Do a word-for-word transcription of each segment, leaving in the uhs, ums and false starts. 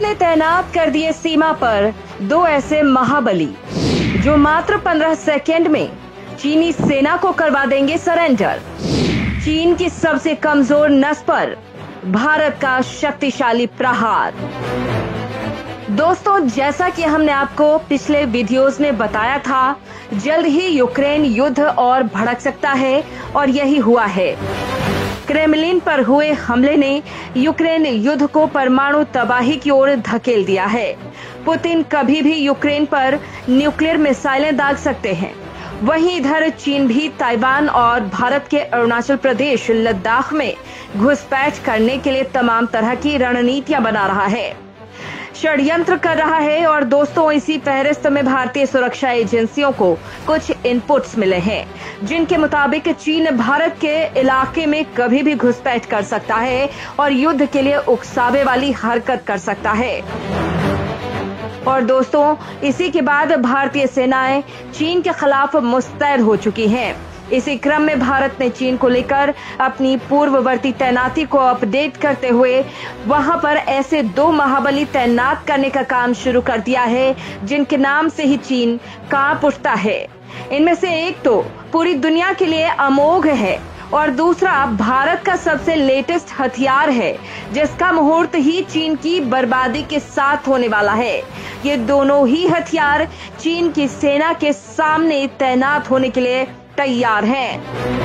ने तैनात कर दिए सीमा पर दो ऐसे महाबली जो मात्र पंद्रह सेकेंड में चीनी सेना को करवा देंगे सरेंडर। चीन की सबसे कमजोर नस पर भारत का शक्तिशाली प्रहार। दोस्तों, जैसा कि हमने आपको पिछले वीडियोस में बताया था, जल्द ही यूक्रेन युद्ध और भड़क सकता है और यही हुआ है। क्रेमलिन पर हुए हमले ने यूक्रेन युद्ध को परमाणु तबाही की ओर धकेल दिया है। पुतिन कभी भी यूक्रेन पर न्यूक्लियर मिसाइलें दाग सकते हैं। वहीं इधर चीन भी ताइवान और भारत के अरुणाचल प्रदेश लद्दाख में घुसपैठ करने के लिए तमाम तरह की रणनीतियां बना रहा है, षड्यंत्र कर रहा है। और दोस्तों, इसी फहरिस्त में भारतीय सुरक्षा एजेंसियों को कुछ इनपुट्स मिले हैं, जिनके मुताबिक चीन भारत के इलाके में कभी भी घुसपैठ कर सकता है और युद्ध के लिए उकसावे वाली हरकत कर सकता है। और दोस्तों, इसी के बाद भारतीय सेनाएं चीन के खिलाफ मुस्तैद हो चुकी हैं। इसी क्रम में भारत ने चीन को लेकर अपनी पूर्ववर्ती तैनाती को अपडेट करते हुए वहां पर ऐसे दो महाबली तैनात करने का काम शुरू कर दिया है, जिनके नाम से ही चीन कांप उठता है। इनमें से एक तो पूरी दुनिया के लिए अमोघ है और दूसरा भारत का सबसे लेटेस्ट हथियार है, जिसका मुहूर्त ही चीन की बर्बादी के साथ होने वाला है। ये दोनों ही हथियार चीन की सेना के सामने तैनात होने के लिए तैयार हैं।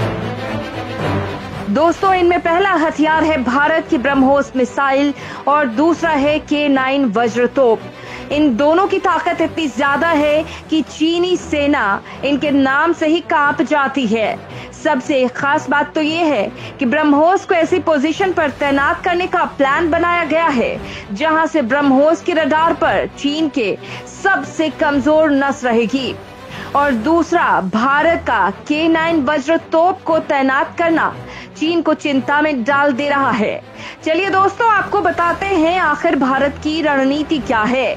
दोस्तों, इनमें पहला हथियार है भारत की ब्रह्मोस मिसाइल और दूसरा है के नाइन वज्र तोप। इन दोनों की ताकत इतनी ज्यादा है कि चीनी सेना इनके नाम से ही कांप जाती है। सबसे खास बात तो ये है कि ब्रह्मोस को ऐसी पोजीशन पर तैनात करने का प्लान बनाया गया है जहां से ब्रह्मोस के रडार पर चीन के सबसे कमजोर नस रहेगी। और दूसरा, भारत का के नाइन वज्र तोप को तैनात करना चीन को चिंता में डाल दे रहा है। चलिए दोस्तों, आपको बताते हैं आखिर भारत की रणनीति क्या है,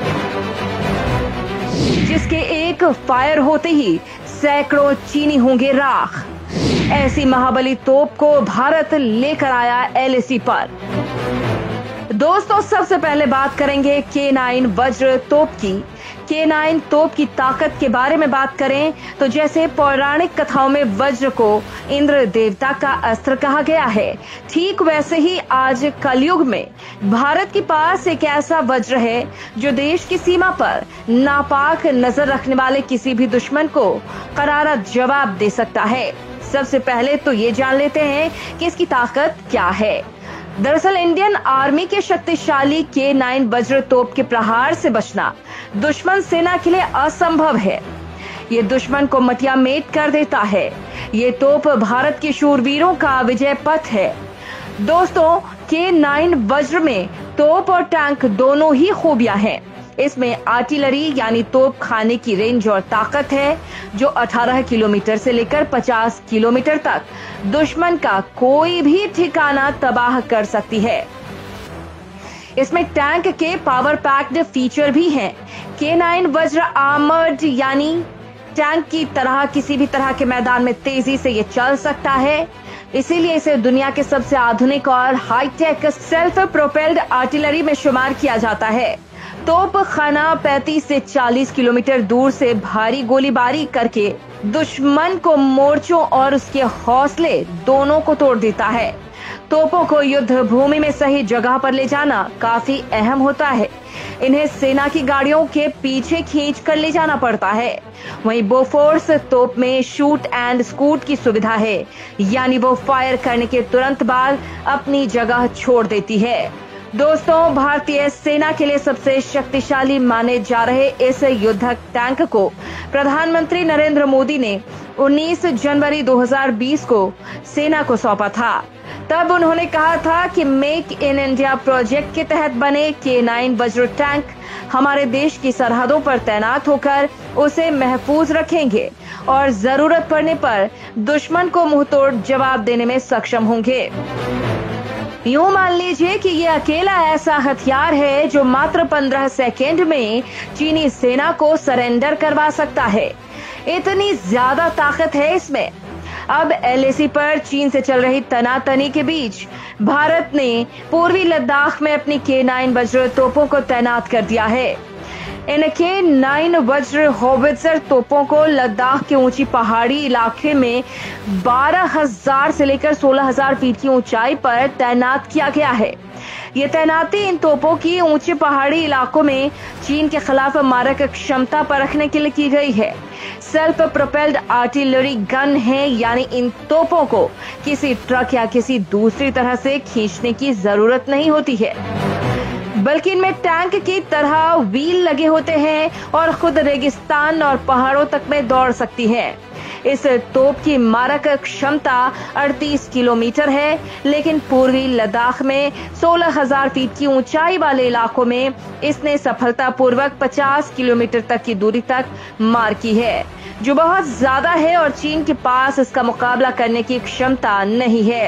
जिसके एक फायर होते ही सैकड़ों चीनी होंगे राख। ऐसी महाबली तोप को भारत लेकर आया एलएसी पर। दोस्तों, सबसे पहले बात करेंगे के नाइन वज्र तोप की। के नाइन तोप की ताकत के बारे में बात करें तो जैसे पौराणिक कथाओं में वज्र को इंद्र देवता का अस्त्र कहा गया है, ठीक वैसे ही आज कलयुग में भारत के पास एक ऐसा वज्र है जो देश की सीमा पर नापाक नजर रखने वाले किसी भी दुश्मन को करारा जवाब दे सकता है। सबसे पहले तो ये जान लेते हैं कि इसकी ताकत क्या है। दरअसल इंडियन आर्मी के शक्तिशाली के नाइन वज्र तोप के प्रहार से बचना दुश्मन सेना के लिए असंभव है। ये दुश्मन को मटिया मेट कर देता है। ये तोप भारत के शूरवीरों का विजय पथ है। दोस्तों, के नाइन वज्र में तोप और टैंक दोनों ही खूबियां हैं। इसमें आर्टिलरी यानी तोप खाने की रेंज और ताकत है, जो अठारह किलोमीटर से लेकर पचास किलोमीटर तक दुश्मन का कोई भी ठिकाना तबाह कर सकती है। इसमें टैंक के पावर पैक्ड फीचर भी हैं। के नाइन वज्र आर्मर्ड यानी टैंक की तरह किसी भी तरह के मैदान में तेजी से ये चल सकता है, इसीलिए इसे दुनिया के सबसे आधुनिक और हाईटेक सेल्फ प्रोपेल्ड आर्टिलरी में शुमार किया जाता है। तोप खाना पैंतीस से चालीस किलोमीटर दूर से भारी गोलीबारी करके दुश्मन को मोर्चों और उसके हौसले दोनों को तोड़ देता है। तोपों को युद्ध भूमि में सही जगह पर ले जाना काफी अहम होता है। इन्हें सेना की गाड़ियों के पीछे खींच कर ले जाना पड़ता है। वहीं बोफोर्स तोप में शूट एंड स्कूट की सुविधा है, यानी वो फायर करने के तुरंत बाद अपनी जगह छोड़ देती है। दोस्तों, भारतीय सेना के लिए सबसे शक्तिशाली माने जा रहे इस युद्धक टैंक को प्रधानमंत्री नरेंद्र मोदी ने उन्नीस जनवरी दो हज़ार बीस को सेना को सौंपा था। तब उन्होंने कहा था कि मेक इन इंडिया प्रोजेक्ट के तहत बने के नाइन वज्र टैंक हमारे देश की सरहदों पर तैनात होकर उसे महफूज रखेंगे और जरूरत पड़ने पर दुश्मन को मुंहतोड़ जवाब देने में सक्षम होंगे। यूं मान लीजिए कि ये अकेला ऐसा हथियार है जो मात्र पंद्रह सेकेंड में चीनी सेना को सरेंडर करवा सकता है। इतनी ज्यादा ताकत है इसमें। अब एलएसी पर चीन से चल रही तनातनी के बीच भारत ने पूर्वी लद्दाख में अपनी के नाइन वज्र तोपों को तैनात कर दिया है। इन के नाइन वज्र होवित्जर तोपों को लद्दाख के ऊंची पहाड़ी इलाके में बारह हज़ार से लेकर सोलह हज़ार फीट की ऊंचाई पर तैनात किया गया है। ये तैनाती इन तोपों की ऊंचे पहाड़ी इलाकों में चीन के खिलाफ मारक क्षमता परखने के लिए की गई है। सेल्फ प्रोपेल्ड आर्टिलरी गन है, यानी इन तोपों को किसी ट्रक या किसी दूसरी तरह से खींचने की जरूरत नहीं होती है, बल्कि इनमें टैंक की तरह व्हील लगे होते हैं और खुद रेगिस्तान और पहाड़ों तक में दौड़ सकती है। इस तोप की मारक क्षमता अड़तीस किलोमीटर है, लेकिन पूर्वी लद्दाख में सोलह हज़ार फीट की ऊंचाई वाले इलाकों में इसने सफलतापूर्वक पचास किलोमीटर तक की दूरी तक मार की है, जो बहुत ज्यादा है और चीन के पास इसका मुकाबला करने की क्षमता नहीं है।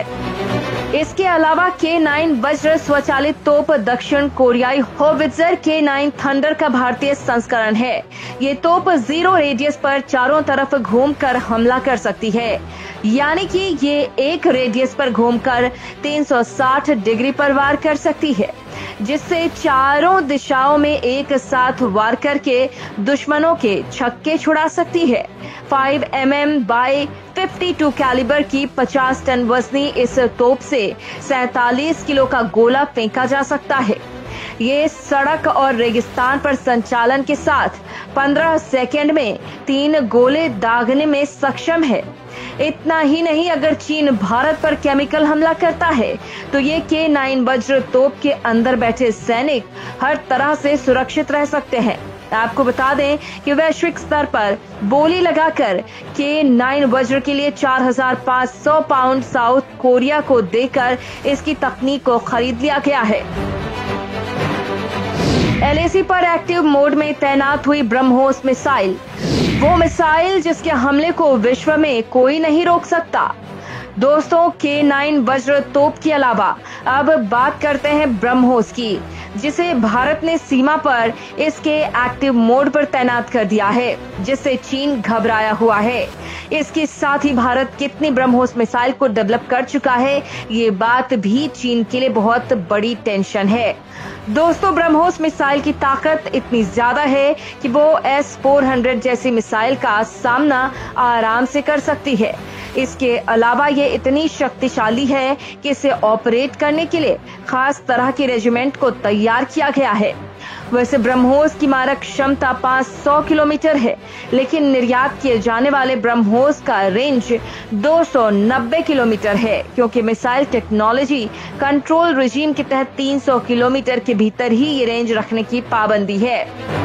इसके अलावा के नाइन वज्र स्वचालित तोप दक्षिण कोरियाई होवित्जर के नाइन थंडर का भारतीय संस्करण है। ये तोप जीरो रेडियस पर चारों तरफ घूमकर हमला कर सकती है, यानी कि ये एक रेडियस पर घूमकर तीन सौ साठ डिग्री पर वार कर सकती है, जिससे चारों दिशाओं में एक साथ वार करके दुश्मनों के छक्के छुड़ा सकती है। फाइव एम एम बाई बावन कैलिबर की पचास टन वजनी इस तोप से सैतालीस किलो का गोला फेंका जा सकता है। ये सड़क और रेगिस्तान पर संचालन के साथ पंद्रह सेकंड में तीन गोले दागने में सक्षम है। इतना ही नहीं, अगर चीन भारत पर केमिकल हमला करता है तो ये के नाइन वज्र तोप के अंदर बैठे सैनिक हर तरह से सुरक्षित रह सकते हैं। आपको बता दें कि वैश्विक स्तर पर बोली लगाकर के नाइन वज्र के लिए चार हज़ार पाँच सौ पाउंड साउथ कोरिया को देकर इसकी तकनीक को खरीद लिया गया है। एलएसी पर एक्टिव मोड में तैनात हुई ब्रह्मोस मिसाइल, वो मिसाइल जिसके हमले को विश्व में कोई नहीं रोक सकता। दोस्तों, के नाइन वज्र तोप के अलावा अब बात करते हैं ब्रह्मोस की, जिसे भारत ने सीमा पर इसके एक्टिव मोड पर तैनात कर दिया है, जिससे चीन घबराया हुआ है। इसके साथ ही भारत कितनी ब्रह्मोस मिसाइल को डेवलप कर चुका है, ये बात भी चीन के लिए बहुत बड़ी टेंशन है। दोस्तों, ब्रह्मोस मिसाइल की ताकत इतनी ज्यादा है कि वो एस फोर हंड्रेड जैसी मिसाइल का सामना आराम से कर सकती है। इसके अलावा ये इतनी शक्तिशाली है कि इसे ऑपरेट करने के लिए खास तरह के रेजिमेंट को तैयार किया गया है। वैसे ब्रह्मोस की मारक क्षमता पाँच सौ किलोमीटर है, लेकिन निर्यात किए जाने वाले ब्रह्मोस का रेंज दो सौ नब्बे किलोमीटर है, क्योंकि मिसाइल टेक्नोलॉजी कंट्रोल रिजीम के तहत तीन सौ किलोमीटर के भीतर ही ये रेंज रखने की पाबंदी है।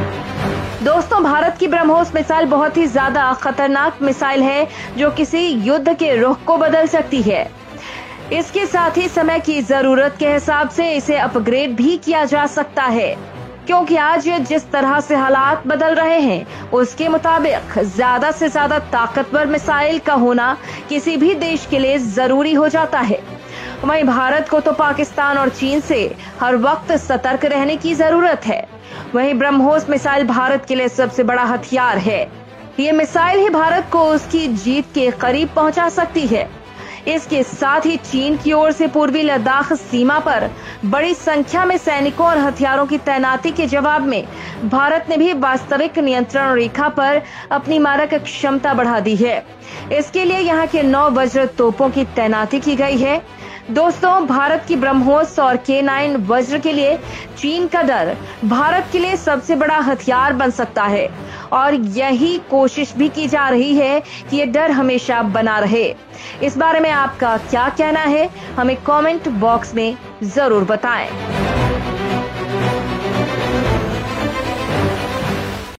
दोस्तों, भारत की ब्रह्मोस मिसाइल बहुत ही ज्यादा खतरनाक मिसाइल है, जो किसी युद्ध के रुख को बदल सकती है। इसके साथ ही समय की जरूरत के हिसाब से इसे अपग्रेड भी किया जा सकता है, क्योंकि आज जिस तरह से हालात बदल रहे हैं उसके मुताबिक ज्यादा से ज्यादा ताकतवर मिसाइल का होना किसी भी देश के लिए जरूरी हो जाता है। वहीं भारत को तो पाकिस्तान और चीन से हर वक्त सतर्क रहने की जरूरत है। वहीं ब्रह्मोस मिसाइल भारत के लिए सबसे बड़ा हथियार है। ये मिसाइल ही भारत को उसकी जीत के करीब पहुंचा सकती है। इसके साथ ही चीन की ओर से पूर्वी लद्दाख सीमा पर बड़ी संख्या में सैनिकों और हथियारों की तैनाती के जवाब में भारत ने भी वास्तविक नियंत्रण रेखा पर अपनी मारक क्षमता बढ़ा दी है। इसके लिए यहाँ के नौ वज्र तोपों की तैनाती की गई है। दोस्तों, भारत की ब्रह्मोस और के नाइन वज्र के लिए चीन का डर भारत के लिए सबसे बड़ा हथियार बन सकता है, और यही कोशिश भी की जा रही है कि ये डर हमेशा बना रहे। इस बारे में आपका क्या कहना है, हमें कमेंट बॉक्स में जरूर बताएं।